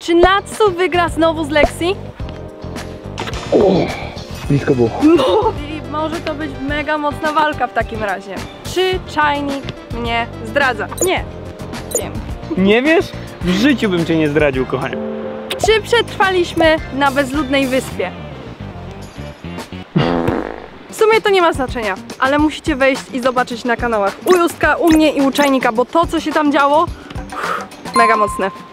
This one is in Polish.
Czy Natsu wygra znowu z Lexi? Blisko było. No! I może to być mega mocna walka w takim razie. Czy czajnik mnie zdradza? Nie. Wiem. Nie wiesz? W życiu bym cię nie zdradził, kochanie. Czy przetrwaliśmy na bezludnej wyspie? W sumie to nie ma znaczenia, ale musicie wejść i zobaczyć na kanałach u Justka, u mnie i u Czajnika, bo to, co się tam działo, mega mocne.